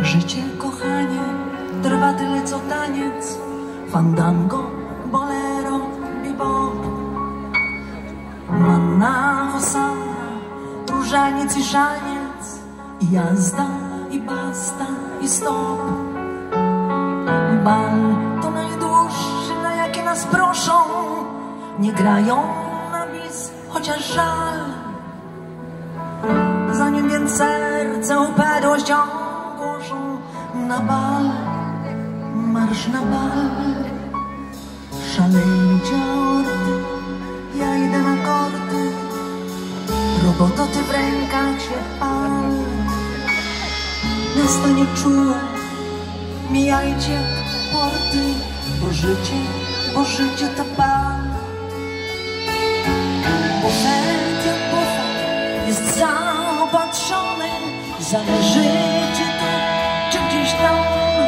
Życie, kochanie, trwa tyle co taniec, fandango, bolero, bebop, manna, hosanna, różaniec i szaniec, i jazda, i basta, i stop. Bal to najdłuższy, na jakie nas proszą, nie grają na bis, chociaż żal. Zanim więc serce upadłość ogłoszą, na bal, marsz na bal. Szalejcie orty, ja idę na korty, robototy w rękach się pal. Miasto nie czułe, mijajcie porty, bo życie to bal. Bufet jak bufet jest zaopatrzony, zależycie tu czy gdzieś tam.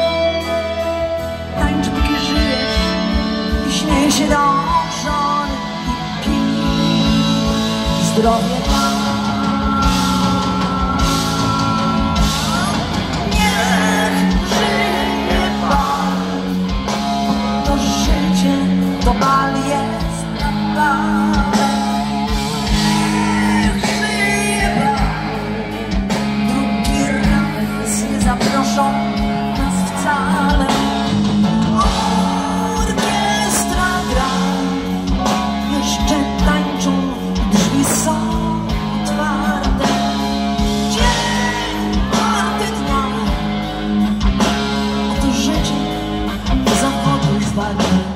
Tańcz póki żyjesz i śmiej się do żony i pij zdrowie tam. To bal jest na bal. Niech żyje bal. Drugi raz nie zaproszą nas wcale. Orkiestra gra, jeszcze tańczą, drzwi są otwarte. Dzień warty dnia, oto życie zawodu jest warte.